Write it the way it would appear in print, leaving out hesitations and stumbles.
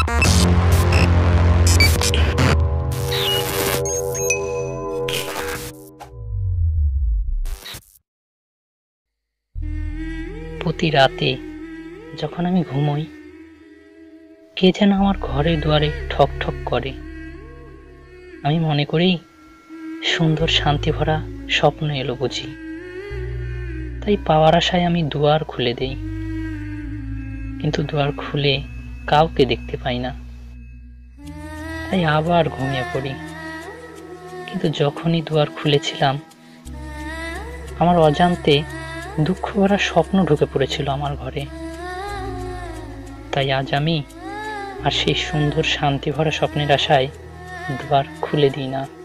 প্রতি রাতে যখন আমি ঘুমোই, কে যেন আমার ঘরের দুয়ারে ঠক ঠক করে। আমি মনে করি সুন্দর শান্তি ভরা স্বপ্ন এলো বুঝি, তাই পাওয়ার আশায় আমি দুয়ার খুলে দেই, কিন্তু দুয়ার খুলে কাউকে দেখতে পাই না। তাই আবার ঘুমিয়ে পড়ি। কিন্তু যখনই দুয়ার খুলেছিলাম, আমার অজান্তে দুঃখ ভরা স্বপ্ন ঢুকে পড়েছিল আমার ঘরে। তাই আজ আমি আর সেই সুন্দর শান্তি ভরা স্বপ্নের আশায় দুয়ার খুলে দিই না।